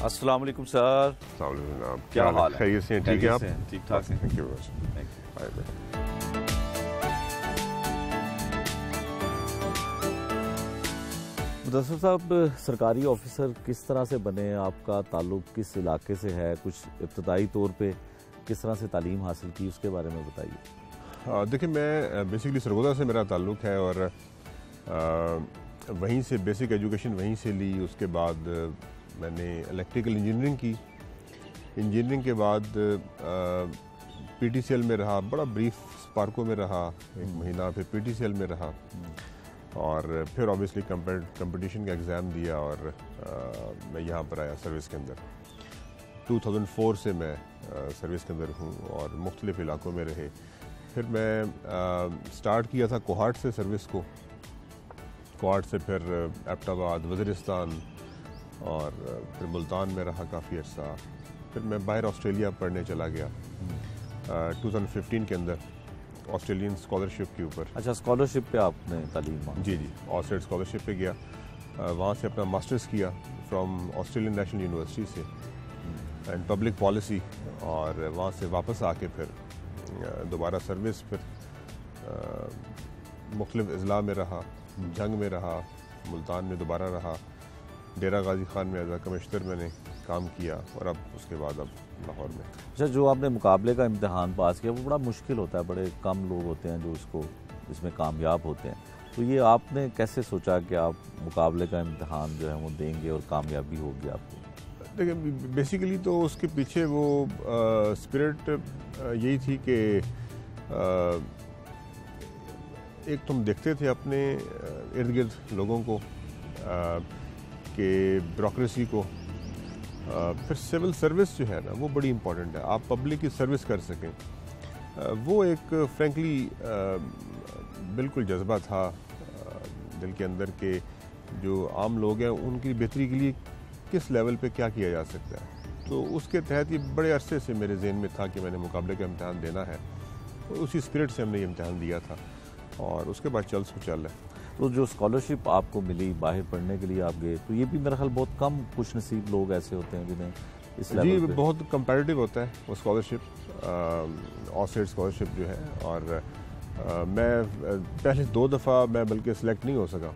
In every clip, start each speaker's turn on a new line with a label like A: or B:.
A: अस्सलाम वालेकुम सर।
B: क्या हाल है?
A: खैरियत से हैं? ठीक है आप?
B: ठीक ठाक हैं।
A: Thank you.
C: मुदस्सिर साहब, सरकारी ऑफिसर किस तरह से बने, आपका ताल्लुक किस इलाके से है, कुछ इब्तदाई तौर पे किस तरह से तालीम हासिल की, उसके बारे में बताइए।
B: देखिए, मैं बेसिकली सरगोदा से मेरा ताल्लुक़ है और वहीं से बेसिक एजुकेशन वहीं से ली। उसके बाद मैंने इलेक्ट्रिकल इंजीनियरिंग की। इंजीनियरिंग के बाद PTCL में रहा, बड़ा ब्रीफ स्पार्को में रहा 1 महीना, फिर PTCL में रहा और फिर ऑब्वियसली कंपटीशन का एग्ज़ाम दिया और मैं यहाँ पर आया सर्विस के अंदर। 2004 से मैं सर्विस के अंदर हूँ और मुख्तलिफ इलाकों में रहे। फिर मैं स्टार्ट किया था कोहाट से सर्विस को, कोहाट से फिर एबटाबाद, वज़ीरिस्तान और फिर मुल्तान में रहा काफ़ी अर्सा। फिर मैं बाहर ऑस्ट्रेलिया पढ़ने चला गया 2015 के अंदर ऑस्ट्रेलियन स्कॉलरशिप के ऊपर।
C: अच्छा, स्कॉलरशिप पे आपने तालीम मांगी?
B: जी, ऑस्ट्रेट स्कॉलरशिप पे गया, वहाँ से अपना मास्टर्स किया फ्रॉम ऑस्ट्रेलियन नेशनल यूनिवर्सिटी से एंड पब्लिक पॉलिसी, और वहाँ से वापस आके फिर दोबारा सर्विस, फिर मुख्तलिफ अजला में रहा, जंग में रहा, मुल्तान में दोबारा रहा, डेरा गाजी खान में एज आ कमिश्नर मैंने काम किया और अब उसके बाद अब लाहौर में।
C: अच्छा, जो आपने मुकाबले का इम्तिहान पास किया वो बड़ा मुश्किल होता है, बड़े कम लोग होते हैं जो इसमें कामयाब होते हैं, तो ये आपने कैसे सोचा कि आप मुकाबले का इम्तिहान जो है वो देंगे और कामयाबी होगी आपको?
B: देखिए, बेसिकली तो उसके पीछे वो स्पिरिट यही थी कि एक तुम देखते थे अपने इर्द गिर्द लोगों को कि ब्यूरोक्रेसी को, फिर सिविल सर्विस जो है ना वो बड़ी इम्पोर्टेंट है, आप पब्लिक की सर्विस कर सकें। वो एक फ्रेंकली बिल्कुल जज्बा था दिल के अंदर के जो आम लोग हैं उनकी बेहतरी के लिए किस लेवल पे क्या किया जा सकता है। तो उसके तहत ये बड़े अरसे से मेरे जहन में था कि मैंने मुकाबले का इम्तिहान देना है, तो उसी स्पिरिट से हमने ये इम्तिहान दिया था और उसके बाद चल है।
C: तो जो स्कॉलरशिप आपको मिली, बाहर पढ़ने के लिए आप गए, तो ये भी मेरा ख्याल बहुत कम खुश नसीब लोग ऐसे होते हैं जिन्हें इस लेवल पे।
B: बहुत कंपैरेटिव होता है वो स्कॉलरशिप, ऑस्ट्रेट स्कॉलरशिप जो है। और मैं पहले 2 दफ़ा मैं बल्कि सिलेक्ट नहीं हो सका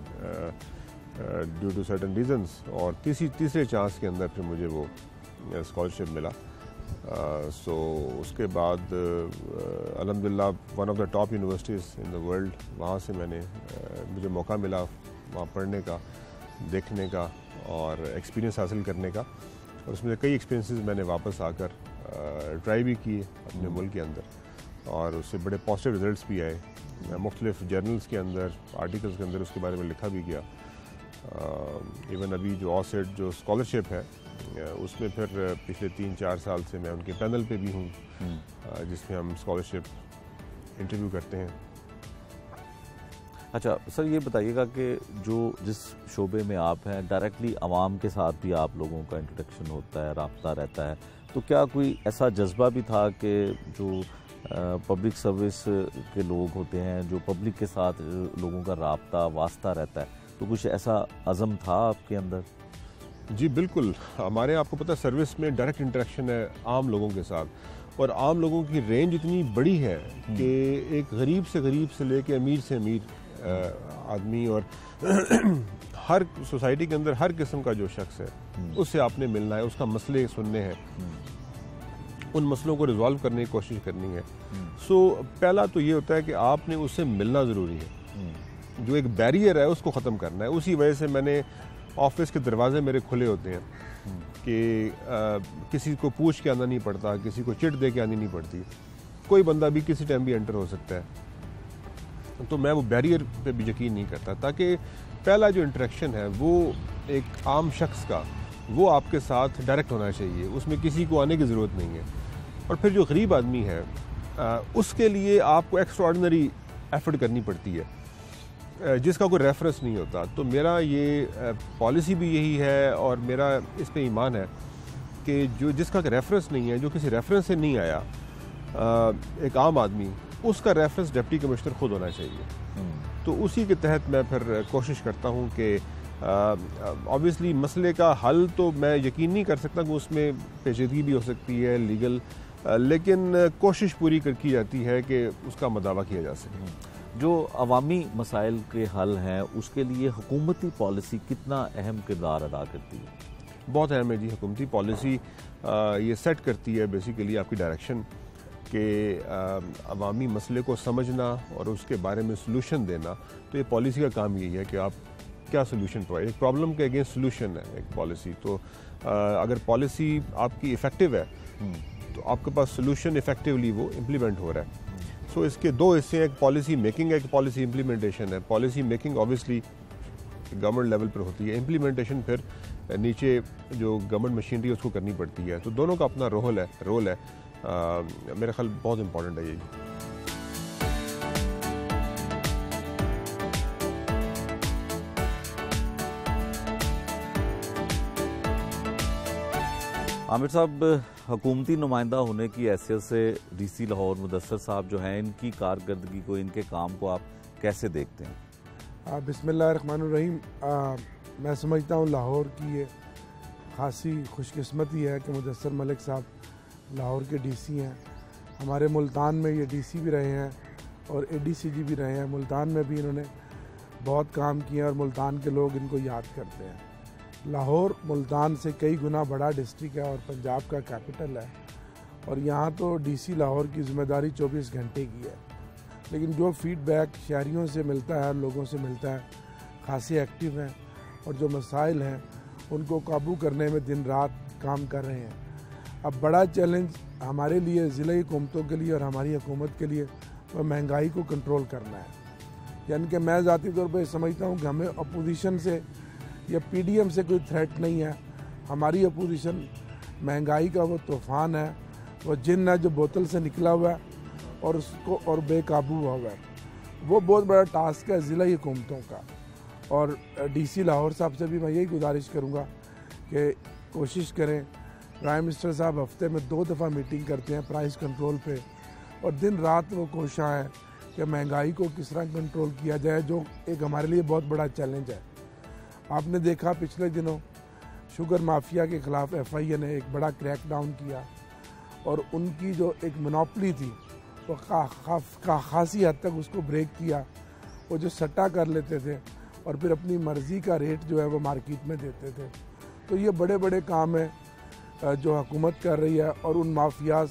B: ड्यू टू सर्टन रीजंस, और तीसरे चांस के अंदर फिर मुझे वो स्कॉलरशिप मिला। सो उसके बाद अल्हम्दुलिल्लाह one of the top universities in the world, वहाँ से मुझे मौका मिला वहाँ पढ़ने का, देखने का और एक्सपीरियंस हासिल करने का, और उसमें कई एक्सपीरियंसेस मैंने वापस आकर ट्राई भी किए अपने मुल्क के अंदर और उससे बड़े पॉजिटिव रिजल्ट्स भी आए। मुख्तलिफ जर्नल्स के अंदर, आर्टिकल्स के अंदर उसके बारे में लिखा भी गया। इवन अभी जो ऑस्ट्रेट जो स्कॉलरशिप है उसमें फिर पिछले 3-4 साल से मैं उनके पैनल पे भी हूँ जिसमें हम स्कॉलरशिप इंटरव्यू करते हैं।
C: अच्छा सर, ये बताइएगा कि जिस शोबे में आप हैं, डायरेक्टली आवाम के साथ भी आप लोगों का इंट्रोडक्शन होता है, राब्ता रहता है, तो क्या कोई ऐसा जज्बा भी था कि जो पब्लिक सर्विस के लोग होते हैं, जो पब्लिक के साथ लोगों का राब्ता वास्ता रहता है, तो कुछ ऐसा अज़म था आपके अंदर?
B: जी बिल्कुल, हमारे आपको पता है सर्विस में डायरेक्ट इंटरेक्शन है आम लोगों के साथ, और आम लोगों की रेंज इतनी बड़ी है कि एक गरीब से लेके अमीर से अमीर आदमी, और हर सोसाइटी के अंदर हर किस्म का जो शख्स है उससे आपने मिलना है, उसका मसले सुनने हैं, उन मसलों को रिजॉल्व करने की कोशिश करनी है। सो पहला तो ये होता है कि आपने उससे मिलना ज़रूरी है, जो एक बैरियर है उसको ख़त्म करना है। उसी वजह से मैंने ऑफिस के दरवाजे मेरे खुले होते हैं कि किसी को पूछ के आना नहीं पड़ता, किसी को चिट दे के आनी नहीं पड़ती, कोई बंदा भी किसी टाइम भी एंटर हो सकता है। तो मैं वो बैरियर पे भी यकीन नहीं करता, ताकि पहला जो इंटरेक्शन है वो एक आम शख्स का वो आपके साथ डायरेक्ट होना चाहिए, उसमें किसी को आने की ज़रूरत नहीं है। और फिर जो गरीब आदमी है उसके लिए आपको एक्स्ट्राऑर्डिनरी एफर्ट करनी पड़ती है जिसका कोई रेफरेंस नहीं होता। तो मेरा ये पॉलिसी भी यही है और मेरा इस पे ईमान है कि जिसका रेफरेंस नहीं है, जो किसी रेफरेंस से नहीं आया, एक आम आदमी, उसका रेफरेंस डिप्टी कमिश्नर खुद होना चाहिए। तो उसी के तहत मैं फिर कोशिश करता हूँ कि ऑब्वियसली मसले का हल तो मैं यकीन नहीं कर सकता कि उसमें पेचीदगी भी हो सकती है लीगल, लेकिन कोशिश पूरी की जाती है कि उसका मदावा किया जा सके।
C: जो अवामी मसाइल के हल हैं उसके लिए हुकूमती पॉलिसी कितना अहम किरदार अदा करती है?
B: बहुत अहम है जी। हुकूमती पॉलिसी ये सेट करती है बेसिकली आपकी डायरेक्शन कि अवामी मसले को समझना और उसके बारे में सलूशन देना। तो ये पॉलिसी का काम यही है कि आप क्या सोल्यूशन प्रोवाइड, एक प्रॉब्लम के अगेंस्ट सोल्यूशन है एक पॉलिसी। तो अगर पॉलिसी आपकी इफ़ेक्टिव है तो आपके पास सोल्यूशन इफेक्टिवली वो इम्प्लीमेंट हो रहा है। सो इसके दो हिस्से हैं, एक पॉलिसी मेकिंग है, एक पॉलिसी इम्प्लीमेंटेशन है। Policy making obviously government level पर होती है, इम्प्लीमेंटेशन फिर नीचे जो गवर्नमेंट मशीनरी है उसको करनी पड़ती है। तो दोनों का अपना रोल है। मेरा ख्याल बहुत इंपॉर्टेंट है ये।
C: आमिर साहब, हुकूमती नुमाइंदा होने की हैसियत से डीसी लाहौर मुदस्सर साहब जो हैं, इनकी कारकर्दगी को, इनके काम को आप कैसे देखते हैं?
D: बिस्मिल्लाहिर्रहमानिर्रहीम। मैं समझता हूँ लाहौर की ये खासी खुशकिस्मती है कि मुदस्सर मलिक साहब लाहौर के डीसी हैं। हमारे मुल्तान में ये डीसी भी रहे हैं और एडीसीजी भी रहे हैं। मुल्तान में भी इन्होंने बहुत काम किए और मुल्तान के लोग इनको याद करते हैं। लाहौर मुल्तान से कई गुना बड़ा डिस्ट्रिक्ट है और पंजाब का कैपिटल है, और यहाँ तो डीसी लाहौर की ज़िम्मेदारी 24 घंटे की है। लेकिन जो फीडबैक शहरियों से मिलता है, लोगों से मिलता है, खासे एक्टिव हैं और जो मसाइल हैं उनको काबू करने में दिन रात काम कर रहे हैं। अब बड़ा चैलेंज हमारे लिए, ज़िला हुकूमतों के लिए और हमारी हुकूमत के लिए, वह महंगाई को कंट्रोल करना है। यानी कि मैं ज़ाती तौर पर समझता हूँ कि हमें अपोजिशन से या पीडीएम से कोई थ्रेट नहीं है। हमारी अपोजिशन महंगाई का वो तूफ़ान है, वो जिन है जो बोतल से निकला हुआ है और उसको और बेकाबू हुआ है। वो बहुत बड़ा टास्क है ज़िला हुकूमतों का। और डीसी लाहौर साहब से भी मैं यही गुजारिश करूँगा कि कोशिश करें। प्राइम मिनिस्टर साहब हफ्ते में 2 दफ़ा मीटिंग करते हैं प्राइस कंट्रोल पे, और दिन रात वो कोशिश है कि महंगाई को किस तरह कंट्रोल किया जाए, जो एक हमारे लिए बहुत बड़ा चैलेंज है। आपने देखा पिछले दिनों शुगर माफिया के ख़िलाफ़ FIA ने एक बड़ा क्रैकडाउन किया और उनकी जो एक मोनोपली थी वो खासी हद तक उसको ब्रेक किया। वो जो सट्टा कर लेते थे और फिर अपनी मर्ज़ी का रेट जो है वो मार्केट में देते थे। तो ये बड़े बड़े काम हैं जो हुकूमत कर रही है, और उन माफियाज़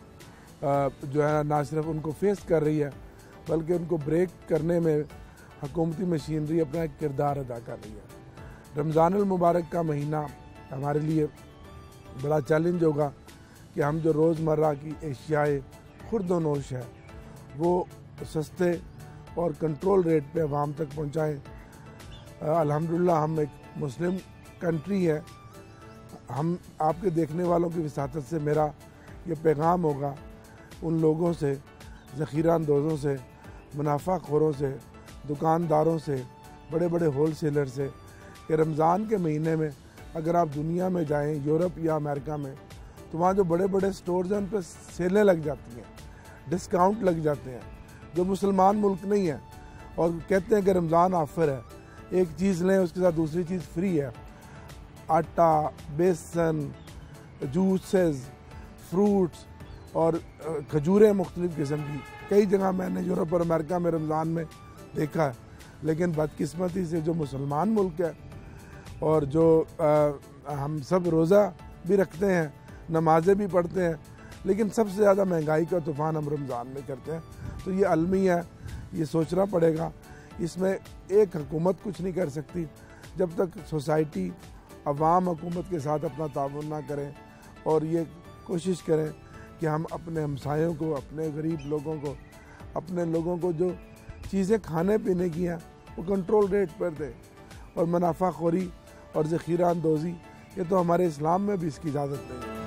D: को जो है ना सिर्फ उनको फेस कर रही है बल्कि उनको ब्रेक करने में हुकूमती मशीनरी अपना एक किरदार अदा कर रही है। रमज़ानुल मुबारक का महीना हमारे लिए बड़ा चैलेंज होगा कि हम जो रोज़मर्रा की एशियाए खुर्द व नोश है वो सस्ते और कंट्रोल रेट पे अवाम तक पहुँचाएँ। अल्हम्दुलिल्लाह हम एक मुस्लिम कंट्री है। हम आपके देखने वालों की विसातत से मेरा ये पैगाम होगा उन लोगों से, ज़ख़ीरा अंदोज़ों से, मुनाफाखोरों से, दुकानदारों से, बड़े बड़े होल सेलर से, कि रमज़ान के महीने में अगर आप दुनिया में जाएं, यूरोप या अमेरिका में, तो वहाँ जो बड़े बड़े स्टोर्स हैं उन पर सेलें लग जाती हैं, डिस्काउंट लग जाते हैं, जो मुसलमान मुल्क नहीं है, और कहते हैं कि रमज़ान ऑफ़र है, एक चीज़ लें उसके साथ दूसरी चीज़ फ्री है। आटा, बेसन, जूसेस, फ्रूट्स और खजूरें मुख्तलिफ़ किस्म की कई जगह मैंने यूरोप और अमेरिका में रमज़ान में देखा है। लेकिन बदकिस्मती से जो मुसलमान मुल्क है और जो हम सब रोज़ा भी रखते हैं, नमाज़ें भी पढ़ते हैं, लेकिन सबसे ज़्यादा महंगाई का तूफ़ान हम रमज़ान में करते हैं। तो ये अलमी है, ये सोचना पड़ेगा। इसमें एक हुकूमत कुछ नहीं कर सकती जब तक सोसाइटी, अवाम हुकूमत के साथ अपना ताउन ना करें और ये कोशिश करें कि हम अपने हमसायों को, अपने गरीब लोगों को, अपने लोगों को जो चीज़ें खाने पीने की हैं वो कंट्रोल रेट पर दें। और मुनाफाखोरी और ज़ख़ीरा अंदोज़ी, ये तो हमारे इस्लाम में भी इसकी इजाज़त नहीं है।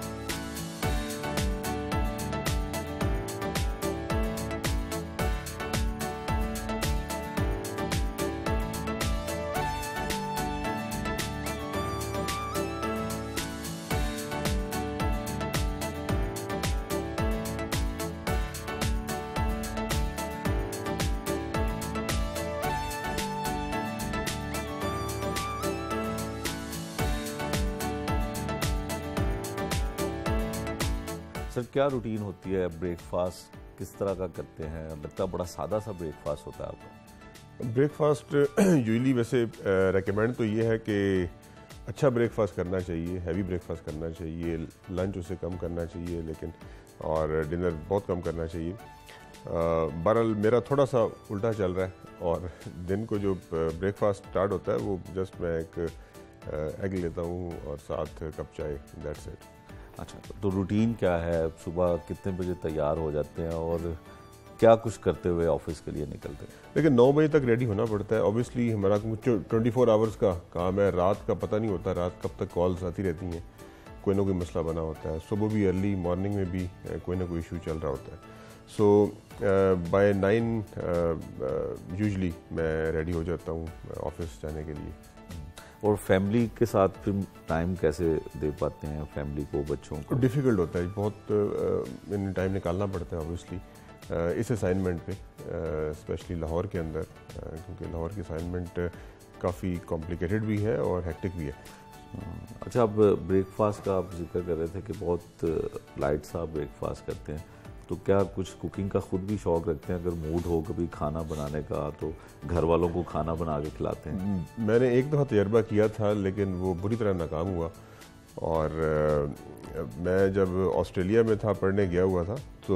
C: सर क्या रूटीन होती है, ब्रेकफास्ट किस तरह का करते हैं? लगता है बड़ा सादा सा ब्रेकफास्ट होता है आपका।
B: ब्रेकफास्ट यूजली वैसे रेकमेंड तो ये है कि अच्छा ब्रेकफास्ट करना चाहिए, हैवी ब्रेकफास्ट करना चाहिए, लंच उसे कम करना चाहिए, लेकिन और डिनर बहुत कम करना चाहिए। बहरहाल मेरा थोड़ा सा उल्टा चल रहा है और दिन को जो ब्रेकफास्ट स्टार्ट होता है वो जस्ट मैं एक एग लेता हूँ और साथ कप चाय, दैट्स इट।
C: अच्छा, तो रूटीन क्या है? सुबह कितने बजे तैयार हो जाते हैं और क्या कुछ करते हुए ऑफिस के लिए निकलते हैं?
B: लेकिन 9 बजे तक रेडी होना पड़ता है। ऑब्वियसली हमारा 24 आवर्स का काम है, रात का पता नहीं होता, रात कब तक कॉल्स आती रहती हैं, कोई ना कोई मसला बना होता है, सुबह भी अर्ली मॉर्निंग में भी कोई ना कोई इशू चल रहा होता है। सो बाय 9 यूजली मैं रेडी हो जाता हूँ ऑफिस जाने के लिए।
C: और फैमिली के साथ फिर टाइम कैसे दे पाते हैं, फैमिली को, बच्चों को?
B: डिफ़िकल्ट होता है, बहुत टाइम निकालना पड़ता है ऑब्वियसली इस असाइनमेंट पे, स्पेशली लाहौर के अंदर, क्योंकि लाहौर की असाइनमेंट काफ़ी कॉम्प्लिकेटेड भी है और हेक्टिक भी है।
C: अच्छा, अब ब्रेकफास्ट का आप जिक्र कर रहे थे कि बहुत लाइट सा ब्रेकफास्ट करते हैं, तो क्या कुछ कुकिंग का खुद भी शौक़ रखते हैं? अगर मूड हो कभी खाना बनाने का तो घर वालों को खाना बना के खिलाते हैं?
B: मैंने एक दफ़ा तजर्बा किया था लेकिन वो बुरी तरह नाकाम हुआ। और मैं जब ऑस्ट्रेलिया में था, पढ़ने गया हुआ था, तो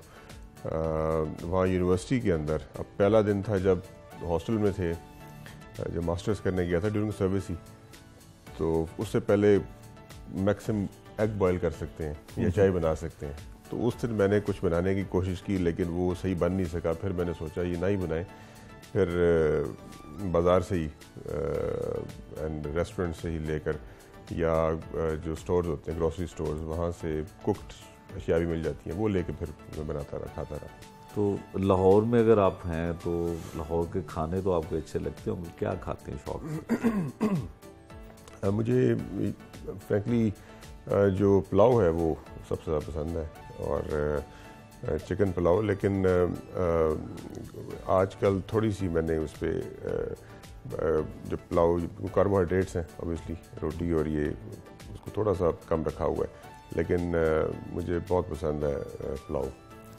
B: वहाँ यूनिवर्सिटी के अंदर, अब पहला दिन था जब हॉस्टल में थे, जब मास्टर्स करने गया था ड्यूरिंग सर्विस ही, तो उससे पहले मैक्सिमम एग बॉयल कर सकते हैं या चाय बना सकते हैं। तो उस दिन मैंने कुछ बनाने की कोशिश की लेकिन वो सही बन नहीं सका। फिर मैंने सोचा ये ना ही बनाए, फिर बाज़ार से ही एंड रेस्टोरेंट से ही लेकर या जो स्टोर्स होते हैं, ग्रोसरी स्टोर्स, वहाँ से कुक्ड अशिया भी मिल जाती हैं, वो लेके फिर मैं बनाता रहा, खाता रहा।
C: तो लाहौर में अगर आप हैं तो लाहौर के खाने तो आपको अच्छे लगते होंगे, क्या खाते हैं शौक से?
B: मुझे फ्रैंकली जो पुलाव है वो सबसे ज़्यादा पसंद है, और चिकन पुलाव। लेकिन आजकल थोड़ी सी मैंने उस पर जो पुलाव, कार्बोहाइड्रेट्स हैं ऑब्वियसली, रोटी और ये, उसको थोड़ा सा कम रखा हुआ है, लेकिन मुझे बहुत पसंद है पुलाव।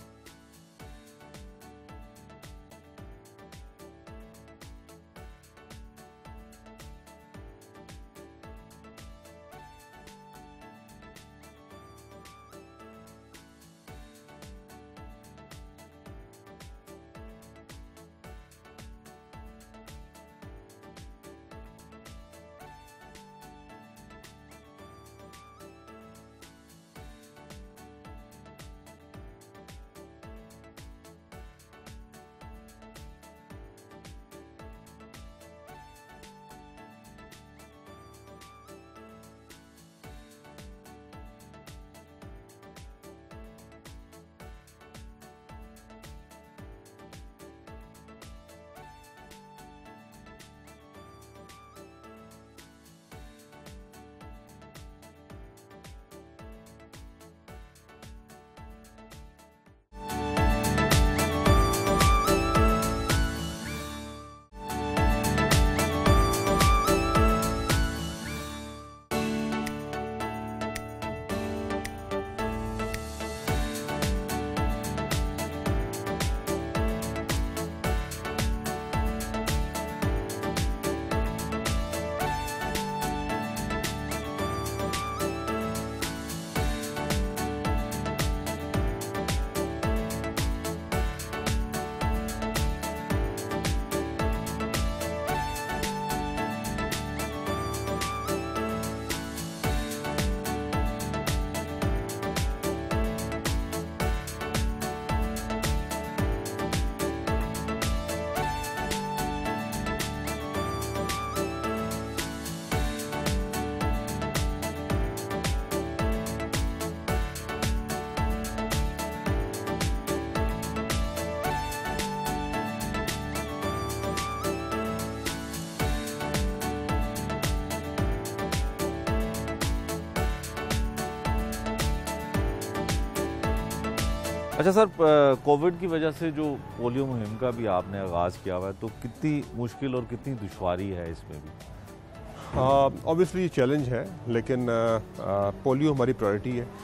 C: अच्छा सर, कोविड की वजह से जो पोलियो मुहिम का भी आपने आगाज़ किया हुआ है, तो कितनी मुश्किल और कितनी दुश्वारी है इसमें भी?
B: ऑब्वियसली चैलेंज है, लेकिन पोलियो हमारी प्रायोरिटी है।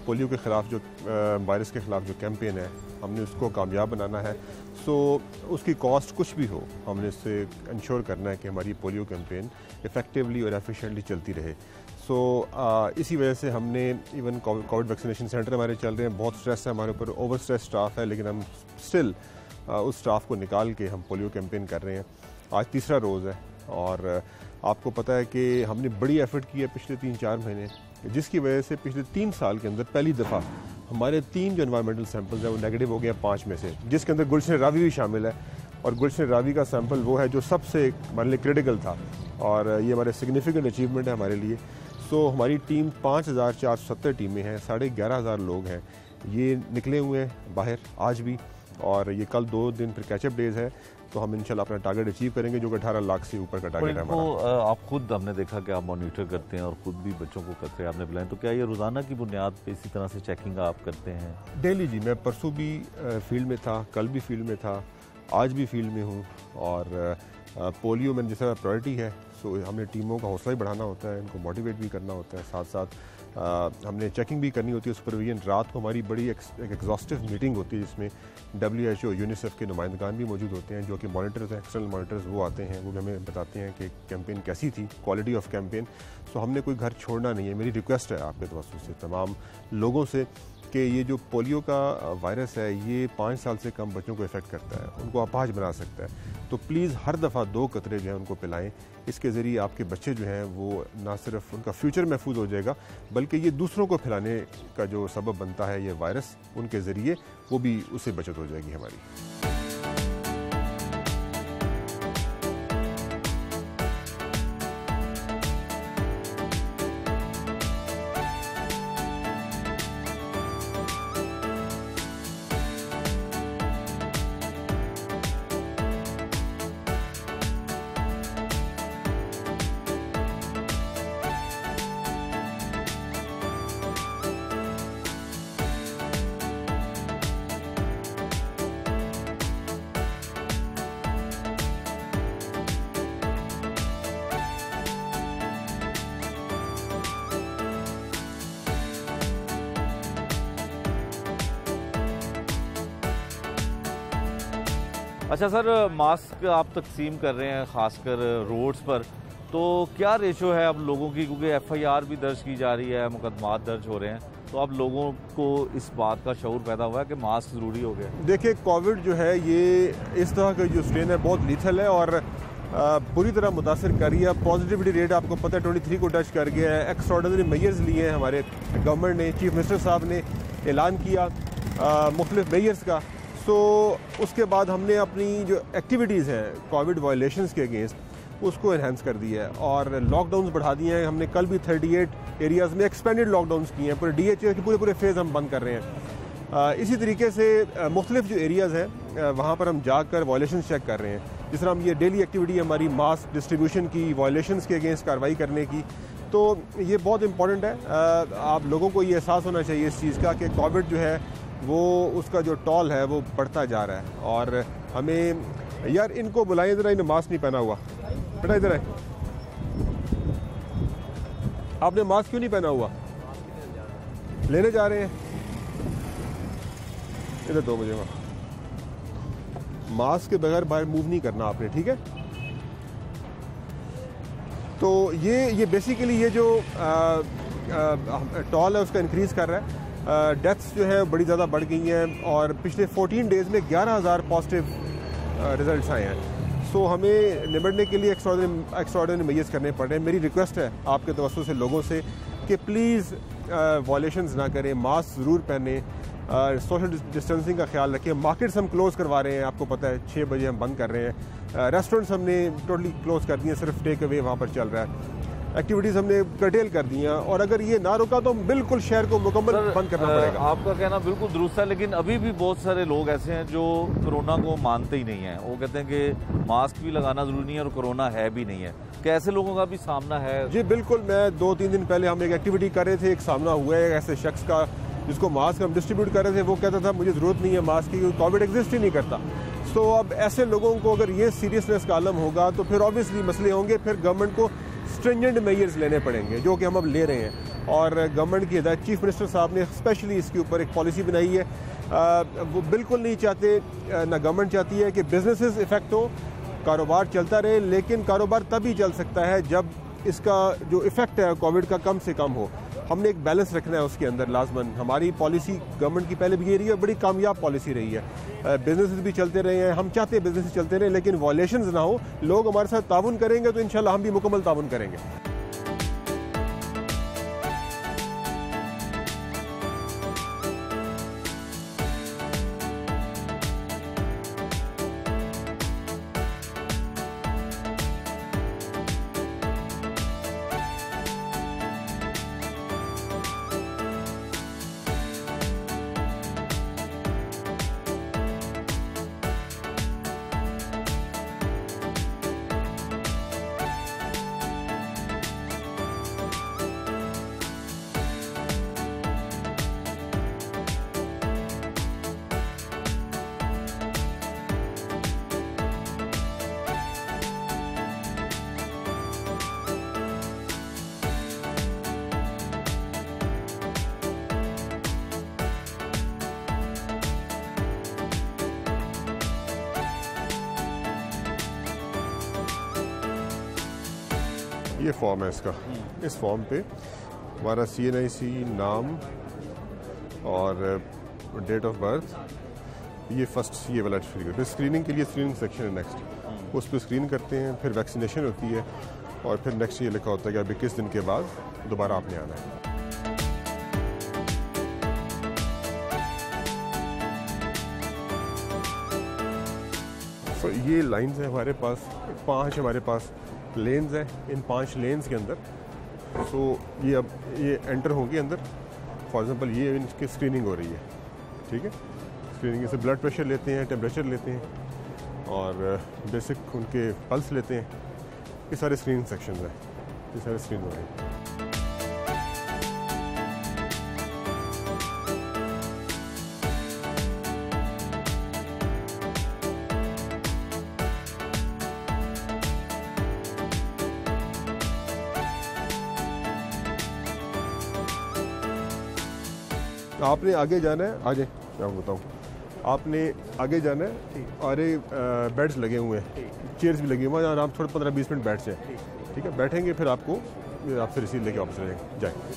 B: पोलियो के ख़िलाफ़ जो वायरस के ख़िलाफ़ जो कैंपेन है हमने उसको कामयाब बनाना है। सो उसकी कॉस्ट कुछ भी हो, हमने इससे इंश्योर करना है कि हमारी पोलियो कैंपेन इफ़ेक्टिवली और एफिशिएंटली चलती रहे। सो इसी वजह से हमने इवन कोविड वैक्सीनेशन सेंटर हमारे चल रहे हैं, बहुत स्ट्रेस है हमारे ऊपर, ओवर स्ट्रेस स्टाफ है, लेकिन हम स्टिल उस स्टाफ को निकाल के हम पोलियो कैंपेन कर रहे हैं। आज तीसरा रोज़ है और आपको पता है कि हमने बड़ी एफर्ट की है पिछले 3-4 महीने, जिसकी वजह से पिछले 3 साल के अंदर पहली दफ़ा हमारे 3 जो एनवायरमेंटल सैंपल्स हैं वो नेगेटिव हो गया 5 में से, जिसके अंदर गुलशन रावी भी शामिल है। और गुलशन रावी का सैंपल वो है जो सबसे हमारे लिए क्रिटिकल था और ये हमारे सिग्निफिकेंट अचीवमेंट है हमारे लिए। सो हमारी टीम 5470 टीमें हैं, 11,500 लोग हैं, ये निकले हुए हैं बाहर आज भी, और ये कल 2 दिन फिर कैचअप डेज है, तो हम इंशाल्लाह अपना टारगेट अचीव करेंगे जो कि 18 लाख से ऊपर का टारगेट है हमारा।
C: आप खुद, हमने देखा कि आप मॉनिटर करते हैं और खुद भी बच्चों को करते हैं, आपने बुलाएं, तो क्या ये रोज़ाना की बुनियाद पे इसी तरह से चेकिंग आप करते हैं?
B: डेली जी, मैं परसों भी फील्ड में था, कल भी फील्ड में था, आज भी फील्ड में हूँ। और पोलियो में जैसा प्रायोरिटी है, सो हमने टीमों का हौसला ही बढ़ाना होता है, इनको मोटिवेट भी करना होता है, साथ साथ हमने चेकिंग भी करनी होती है, सुपरविजन। रात को हमारी बड़ी एक एग्जॉस्टिव मीटिंग होती है जिसमें WHO, यूनिसेफ के नुमाइंदगान भी मौजूद होते हैं, जो कि मॉनिटर्स हैं, एक्सटर्नल मॉनिटर्स, वो आते हैं, वो हमें बताते हैं कि कैंपेन कैसी थी, क्वालिटी ऑफ कैंपेन। सो हमने कोई घर छोड़ना नहीं है। मेरी रिक्वेस्ट है आपके तवज्जुह से तमाम लोगों से कि ये जो पोलियो का वायरस है ये 5 साल से कम बच्चों को इफ़ेक्ट करता है, उनको अपाहज बना सकता है, तो प्लीज़ हर दफ़ा 2 कतरे जो हैं उनको पिलाएं। इसके ज़रिए आपके बच्चे जो हैं वो ना सिर्फ उनका फ्यूचर महफूज हो जाएगा, बल्कि ये दूसरों को खिलाने का जो सबब बनता है ये वायरस, उनके ज़रिए वो भी उससे बचत हो जाएगी हमारी।
C: अच्छा सर, मास्क आप तकसीम कर रहे हैं खासकर रोड्स पर, तो क्या रेशो है अब लोगों की, क्योंकि FIR भी दर्ज की जा रही है, मुकदमात दर्ज हो रहे हैं, तो अब लोगों को इस बात का शऊर पैदा हुआ है कि मास्क ज़रूरी हो गया? देखिए,
B: कोविड जो है ये इस तरह का जो स्ट्रेन है बहुत लीथल है और बुरी तरह मुतासर कर रही है। पॉजिटिविटी रेट आपको पता है 23 को टच कर गया है। एक्स्ट्राऑर्डिनरी मेजर्स लिए हैं हमारे गवर्नमेंट ने, चीफ मिनिस्टर साहब ने ऐलान किया मुख्तलिफ मेजर्स का। सो उसके बाद हमने अपनी जो एक्टिविटीज़ हैं कोविड वायलेशंस के अगेंस्ट उसको इन्हेंस कर दिया है और लॉकडाउन्स बढ़ा दिए हैं। हमने कल भी 38 एरियाज़ में एक्सपेंडेड लॉकडाउन्स किए हैं, पूरे DHA के पूरे फेज़ हम बंद कर रहे हैं। इसी तरीके से मुख्तलिफ जो एरियाज़ हैं वहाँ पर हम जाकर वायलेशंस चेक कर रहे हैं। जिस तरह हम ये डेली एक्टिविटी हमारी मास्क डिस्ट्रीब्यूशन की, वायलेशंस के अगेंस्ट कार्रवाई करने की, तो ये बहुत इंपॉर्टेंट है। आप लोगों को ये एहसास होना चाहिए इस चीज़ का कि कोविड जो है वो उसका जो टॉल है वो बढ़ता जा रहा है और हमें, यार इनको बुलाएं ज़रा, इन्हें मास्क नहीं पहना हुआ, बेटा इधर है, आपने मास्क क्यों नहीं पहना हुआ? लेने जा रहे हैं, इधर 2 बजे मास्क के बगैर बाहर मूव नहीं करना आपने, ठीक है? तो ये बेसिकली ये जो टॉल है उसका इंक्रीज़ कर रहा है। डेथ्स जो है बड़ी ज़्यादा बढ़ गई हैं और पिछले 14 डेज़ में 11,000 पॉजिटिव रिजल्ट्स आए हैं। सो हमें निपटने के लिए एक्स्ट्राऑर्डिनरी मेजर्स करने पड़ रहे हैं। मेरी रिक्वेस्ट है आपके तवज्जुह से लोगों से कि प्लीज़ वायलेशंस ना करें, मास्क ज़रूर पहने, सोशल डिस्टेंसिंग का ख्याल रखें। मार्केट्स हम क्लोज़ करवा रहे हैं, आपको पता है 6 बजे हम बंद कर रहे हैं। रेस्टोरेंट्स हमने टोटली क्लोज़ कर दिए, सिर्फ टेक अवे वहाँ पर चल रहा है। एक्टिविटीज़ हमने कर्टेल कर दी हैं और अगर ये ना रुका तो बिल्कुल शहर को मुकम्मल बंद करना पड़ेगा।
C: आपका कहना बिल्कुल दुरुस्त है, लेकिन अभी भी बहुत सारे लोग ऐसे हैं जो कोरोना को मानते ही नहीं हैं। वो कहते हैं कि मास्क भी लगाना ज़रूरी नहीं है और कोरोना है भी नहीं है। क्या ऐसे लोगों का भी सामना है?
B: जी बिल्कुल, मैं 2-3 दिन पहले हम एक एक्टिविटी कर रहे थे, एक सामना हुआ है ऐसे शख्स का जिसको मास्क हम डिस्ट्रीब्यूट कर रहे थे। वो कहता था मुझे ज़रूरत नहीं है मास्क की, क्योंकि कोविड एग्जिस्ट ही नहीं करता। सो अब ऐसे लोगों को अगर ये सीरियसनेस का आलम होगा तो फिर ऑब्वियसली मसले होंगे, फिर गवर्नमेंट को स्ट्रिंजेंट मेजर्स लेने पड़ेंगे, जो कि हम अब ले रहे हैं। और गवर्नमेंट की हिदायत, चीफ मिनिस्टर साहब ने स्पेशली इसके ऊपर एक पॉलिसी बनाई है। वो बिल्कुल नहीं चाहते, ना गवर्नमेंट चाहती है कि बिजनेसेस इफेक्ट हो, कारोबार चलता रहे, लेकिन कारोबार तभी चल सकता है जब इसका जो इफेक्ट है कोविड का कम से कम हो। हमने एक बैलेंस रखना है उसके अंदर लाजमन। हमारी पॉलिसी गवर्नमेंट की पहले भी ये रही है, बड़ी कामयाब पॉलिसी रही है। बिजनेसेस भी चलते रहे हैं, हम चाहते हैं बिजनेस चलते रहे, लेकिन वॉयलेशंस ना हो। लोग हमारे साथ ताउन करेंगे तो इंशाल्लाह हम भी मुकम्मल ताउन करेंगे। ये फॉर्म है इसका। इस फॉर्म पे हमारा CNIC नाम और डेट ऑफ बर्थ, ये फर्स्ट ये वाला फिर स्क्रीनिंग के लिए स्क्रीनिंग सेक्शन है नेक्स्ट, उस पर स्क्रीन करते हैं, फिर वैक्सीनेशन होती है और फिर नेक्स्ट ये लिखा होता है कि अभी किस दिन के बाद दोबारा आपने आना है। तो ये लाइंस है हमारे पास, 5 हमारे पास लेन्स है। इन 5 लेन्स के अंदर तो ये अब ये एंटर होंगे अंदर। फॉर एग्जांपल ये इनकी स्क्रीनिंग हो रही है, ठीक है। स्क्रीनिंग से ब्लड प्रेशर लेते हैं, टेम्परेचर लेते हैं और बेसिक उनके पल्स लेते हैं। ये सारे स्क्रीनिंग सेक्शन हैं, ये सारे स्क्रीन हो रहे हैं। आपने आगे जाना है, आगे मैं आपको बताऊँ, आपने आगे जाना है और बेड्स लगे हुए हैं, चेयर्स भी लगे हुए हैं, आप थोड़ा 15-20 मिनट बैठ जाए, ठीक है। बैठेंगे फिर आपसे रिसीव लेके वापस जाएंगे, जाए।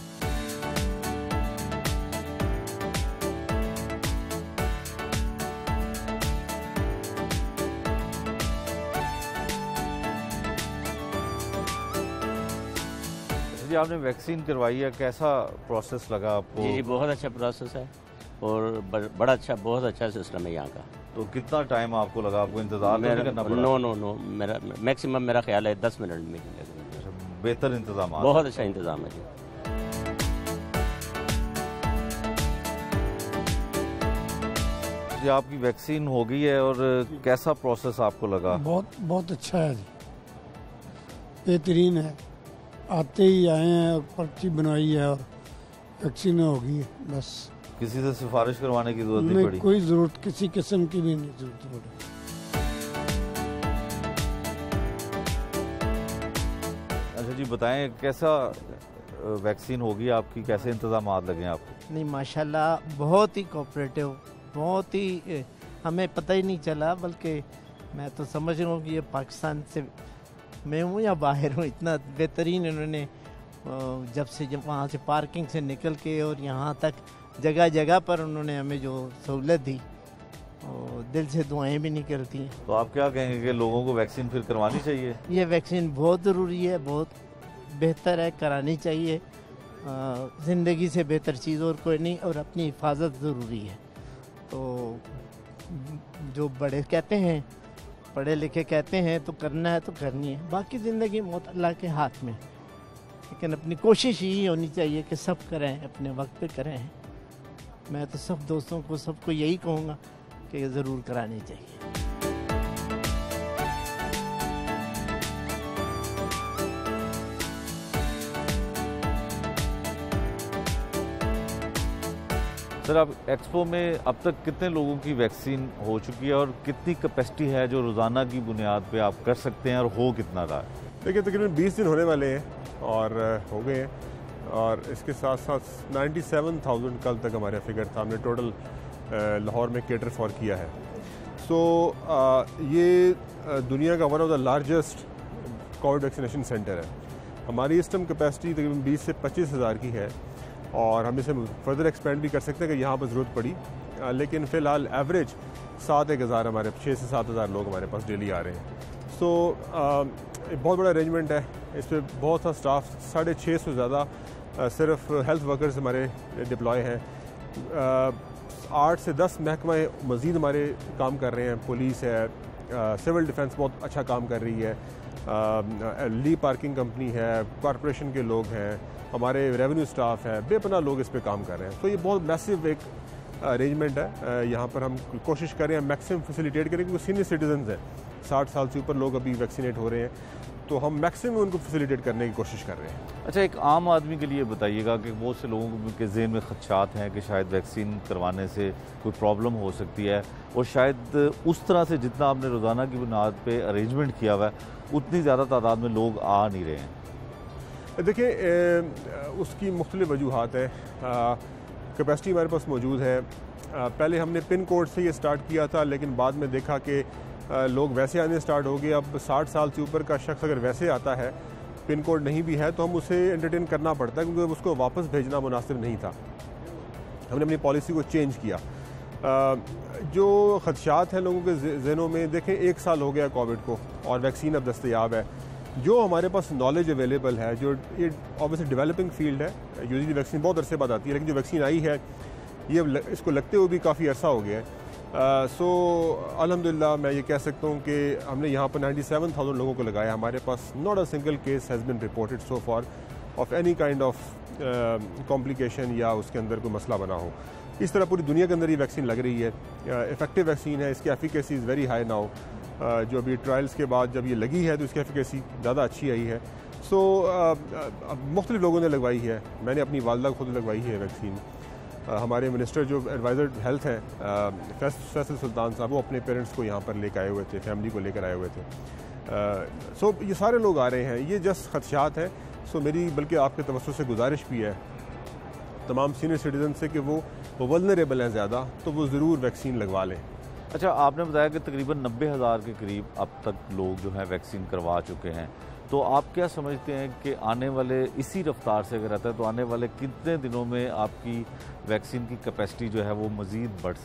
C: आपने वैक्सीन करवाई है, कैसा प्रोसेस लगा आपको?
E: जी बहुत अच्छा प्रोसेस है और बड़ा अच्छा, बहुत अच्छा सिस्टम है यहाँ का।
C: तो कितना टाइम आपको लगा? आपको इंतजार नहीं करना पड़ा?
E: नो मेरा मैक्सिमम मेरा ख्याल है 10 मिनट में।
C: बेहतर इंतजाम,
E: बहुत अच्छा इंतजाम है जी।
C: जी आपकी वैक्सीन हो गई है और कैसा प्रोसेस आपको लगा?
F: बहुत अच्छा है जी, बेहतरीन है। आते ही आए हैं, पर्ची बनवाई है और वैक्सीन हो गई है। बस
C: किसी से सिफारिश करवाने की जरूरत नहीं पड़ी?
F: कोई जरूरत किसी किस्म की भी नहीं जरूरत पड़ी।
C: अच्छा जी बताएं, कैसा वैक्सीन होगी आपकी, कैसे इंतजाम लगे आपको?
G: नहीं माशाल्लाह बहुत ही कोऑपरेटिव, बहुत ही हमें पता ही नहीं चला, बल्कि मैं तो समझ रहा हूँ कि ये पाकिस्तान से मैं हूँ या बाहर हूँ, इतना बेहतरीन इन्होंने जब वहाँ से पार्किंग से निकल के और यहाँ तक जगह जगह पर उन्होंने हमें जो सहूलत दी, और दिल से दुआएं भी निकलती हैं।
C: तो आप क्या कहेंगे कि लोगों को वैक्सीन फिर करवानी चाहिए?
G: ये वैक्सीन बहुत ज़रूरी है, बहुत बेहतर है, करानी चाहिए। ज़िंदगी से बेहतर चीज़ और कोई नहीं, और अपनी हिफाजत ज़रूरी है। तो जो बड़े कहते हैं, पढ़े लिखे कहते हैं तो करना है तो करनी है, बाकी ज़िंदगी मौत अल्लाह के हाथ में। लेकिन अपनी कोशिश यही होनी चाहिए कि सब करें, अपने वक्त पे करें। मैं तो सब दोस्तों को, सबको यही कहूँगा कि ज़रूर करानी चाहिए।
C: सर आप एक्सपो में अब तक कितने लोगों की वैक्सीन हो चुकी है और कितनी कैपेसिटी है जो रोज़ाना की बुनियाद पे आप कर सकते हैं, और हो कितना रहा है?
B: देखिए तकरीबन 20 दिन होने वाले हैं और हो गए हैं। और इसके साथ साथ 97,000 कल तक हमारा फिगर था, हमने टोटल लाहौर में केटर फॉर किया है। सो ये दुनिया का one of the largest covid vaccination center है। हमारी इस टाइम कैपेसिटी तकरीबन 20 से 25 हज़ार की है और हम इसे फर्दर एक्सपेंड भी कर सकते हैं कि यहाँ पर ज़रूरत पड़ी, लेकिन फ़िलहाल एवरेज 7-1 हज़ार हमारे 6 से 7 हज़ार लोग हमारे पास डेली आ रहे हैं। सो बहुत बड़ा अरेंजमेंट है, इस पर बहुत सा स्टाफ 650 से ज़्यादा सिर्फ हेल्थ वर्कर्स हमारे डिप्लॉय हैं। 8 से 10 महकमा मज़ीद हमारे काम कर रहे हैं, पुलिस है, सिविल डिफेंस बहुत अच्छा काम कर रही है, ली पार्किंग कंपनी है, कॉरपोरेशन के लोग हैं, हमारे रेवेन्यू स्टाफ है, बेपनाह लोग इस पे काम कर रहे हैं। तो ये बहुत मैसिव एक अरेंजमेंट है। यहाँ पर हम कोशिश कर रहे हैं मैक्सिमम फैसिलिटेट करें, क्योंकि सीनियर सिटीजन हैं, 60 साल से ऊपर लोग अभी वैक्सीनेट हो रहे हैं, तो हम मैक्सिमम उनको फैसिलिटेट करने की कोशिश कर रहे हैं।
C: अच्छा, एक आम आदमी के लिए बताइएगा कि बहुत से लोगों के ज़हन में खदशात हैं कि शायद वैक्सीन करवाने से कोई प्रॉब्लम हो सकती है, और शायद उस तरह से जितना आपने रोज़ाना की बुनियाद पे अरेंजमेंट किया हुआ है उतनी ज़्यादा तादाद में लोग आ नहीं रहे हैं।
B: देखिए, उसकी मुख्तलिफ वजूहात है। कैपेसिटी हमारे पास मौजूद है। पहले हमने पिन कोड से ये स्टार्ट किया था, लेकिन बाद में देखा कि लोग वैसे आने स्टार्ट हो गए। अब 60 साल से ऊपर का शख्स अगर वैसे आता है, पिन कोड नहीं भी है, तो हम उसे एंटरटेन करना पड़ता है, क्योंकि उसको वापस भेजना मुनासिब नहीं था। हमने अपनी पॉलिसी को चेंज किया। जो खदशात हैं लोगों के जहनों में, देखें 1 साल हो गया कोविड को और वैक्सीन अब दस्तयाब है। जो हमारे पास नॉलेज अवेलेबल है, जो ये ऑब्वियसली डेवलपिंग फील्ड है, यूजुअली वैक्सीन बहुत अरसे बाद आती है, लेकिन जो वैक्सीन आई है ये इसको लगते हुए भी काफ़ी अरसा हो गया है। सो अल्हम्दुलिल्लाह मैं ये कह सकता हूँ कि हमने यहाँ पर 97,000 लोगों को लगाया। हमारे पास not a single case has been reported so for of any kind of complication या उसके अंदर कोई मसला बना हो। इस तरह पूरी दुनिया के अंदर ये वैक्सीन लग रही है, इफेक्टिव वैक्सीन है, इसकी efficacy is very high now. जो अभी ट्रायल्स के बाद जब ये लगी है तो इसकी एफिकेसी ज़्यादा अच्छी आई है। सो मुख्तलिफ लोगों ने लगवाई है, मैंने अपनी वालदा खुद लगवाई है वैक्सीन। हमारे मिनिस्टर जो एडवाइज़र हेल्थ हैं फैसल सुल्तान साहब, वो अपने पेरेंट्स को यहाँ पर लेकर आए हुए थे, फैमिली को लेकर आए हुए थे। सो ये सारे लोग आ रहे हैं, ये जस्ट खदशात हैं। सो मेरी बल्कि आपके तवज्जो से गुजारिश भी है तमाम सीनियर सिटीजन से कि वो वल्नरेबल हैं ज़्यादा, तो वो ज़रूर वैक्सीन लगवा लें।
C: अच्छा, आपने बताया कि तकरीबन 90,000 के करीब अब तक लोग जो हैं वैक्सीन करवा चुके हैं, तो आप क्या समझते हैं कि आने वाले इसी रफ्तार से अगर रहता है तो आने वाले कितने दिनों में आपकी वैक्सीन की कैपेसिटी जो है वो मज़ीद बढ़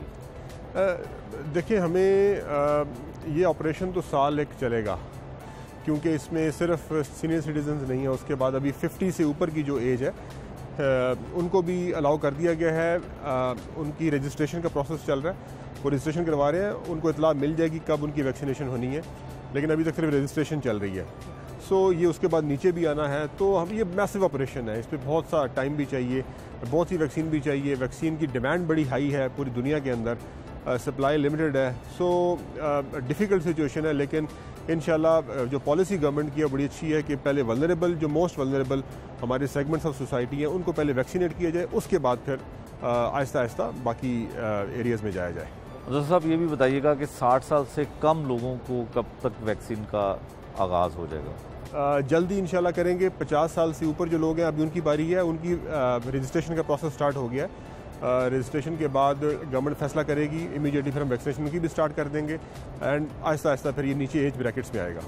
C: सकेगी?
B: देखिए, हमें ये ऑपरेशन तो साल एक चलेगा, क्योंकि इसमें सिर्फ सीनियर सिटीजन्स नहीं है, उसके बाद अभी 50 से ऊपर की जो एज है उनको भी अलाउ कर दिया गया है। उनकी रजिस्ट्रेशन का प्रोसेस चल रहा है, वो रजिस्ट्रेशन करवा रहे हैं, उनको इतला मिल जाएगी कब उनकी वैक्सीनेशन होनी है, लेकिन अभी तक सिर्फ रजिस्ट्रेशन चल रही है। सो ये उसके बाद नीचे भी आना है, तो हम ये मैसिव ऑपरेशन है, इस पर बहुत सा टाइम भी चाहिए, बहुत सी वैक्सीन भी चाहिए। वैक्सीन की डिमांड बड़ी हाई है पूरी दुनिया के अंदर, सप्लाई लिमिटेड है। सो डिफ़िकल्ट सिचुएशन है, लेकिन इंशाल्लाह जो पॉलिसी गवर्नमेंट की है बड़ी अच्छी है कि पहले वल्नरेबल, जो मोस्ट वल्नरेबल हमारे सेगमेंट्स ऑफ सोसाइटी हैं, उनको पहले वैक्सीनेट किया जाए, उसके बाद फिर आहिस्ता आहिस्ता बाकी एरियाज़ में जाया जाए।
C: डॉक्टर साहब, ये भी बताइएगा कि 60 साल से कम लोगों को कब तक वैक्सीन का आगाज़ हो जाएगा?
B: जल्दी इंशाल्लाह करेंगे। 50 साल से ऊपर जो लोग हैं अभी उनकी बारी है, उनकी रजिस्ट्रेशन का प्रोसेस स्टार्ट हो गया है। रजिस्ट्रेशन के बाद गवर्नमेंट फैसला करेगी, इमीडिएटली फिर हम वैक्सीनेशन की भी स्टार्ट कर देंगे, एंड आहिस्ता आहिस्ता फिर ये नीचे एज ब्रैकेट्स में आएगा।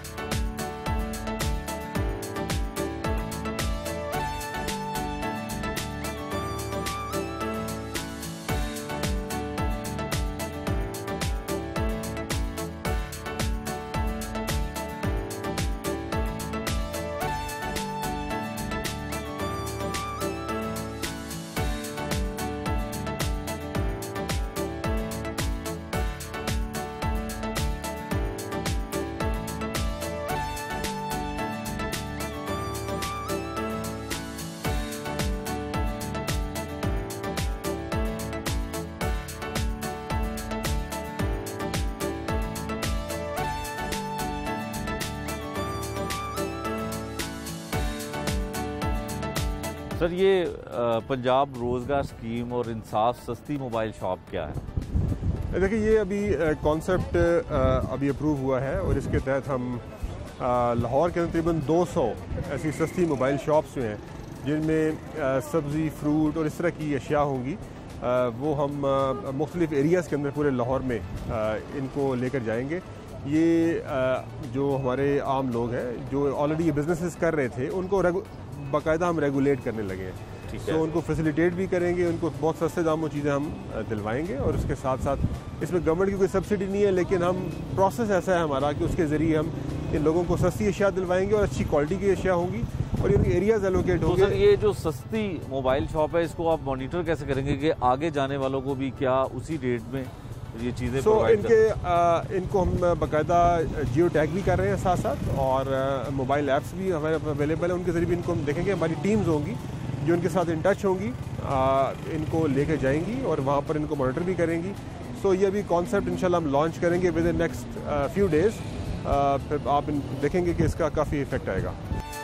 C: सर, ये पंजाब रोज़गार स्कीम और इंसाफ सस्ती मोबाइल शॉप क्या है?
B: देखिए, ये अभी कॉन्सेप्ट अभी अप्रूव हुआ है और इसके तहत हम लाहौर के तकरीबन 200 ऐसी सस्ती मोबाइल शॉप्स जो हैं जिनमें सब्ज़ी, फ्रूट और इस तरह की अशिया होंगी। वो हम मुख्तलिफ एरियाज़ के अंदर पूरे लाहौर में इनको लेकर जाएंगे। ये जो हमारे आम लोग हैं जो ऑलरेडी ये बिजनेसेस कर रहे थे, उनको बाकायदा हम रेगुलेट करने लगे हैं। तो उनको फैसिलिटेट भी करेंगे, उनको बहुत सस्ते दामों चीज़ें हम दिलवाएंगे। और उसके साथ साथ इसमें गवर्नमेंट की कोई सब्सिडी नहीं है, लेकिन हम प्रोसेस ऐसा है हमारा कि उसके ज़रिए हम इन लोगों को सस्ती अशिया दिलवाएंगे और अच्छी क्वालिटी की अशिया होंगी और इनके एरियाज एलोकेट होंगे।
C: तो सर ये जो सस्ती मोबाइल शॉप है, इसको आप मॉनिटर कैसे करेंगे कि आगे जाने वालों को भी क्या उसी रेट में ये चीज़ें
B: इनको हम बाकायदा जियो टैग भी कर रहे हैं साथ साथ, और मोबाइल ऐप्स भी हमारे अवेलेबल है। उनके ज़रिए भी इनको हम देखेंगे, हमारी टीम्स होंगी जो इनके साथ इन टच होंगी, इनको लेके जाएंगी और वहाँ पर इनको मॉनिटर भी करेंगी। सो ये अभी कॉन्सेप्ट इंशाल्लाह हम लॉन्च करेंगे within next few days. फिर आप देखेंगे कि इसका काफ़ी इफेक्ट आएगा।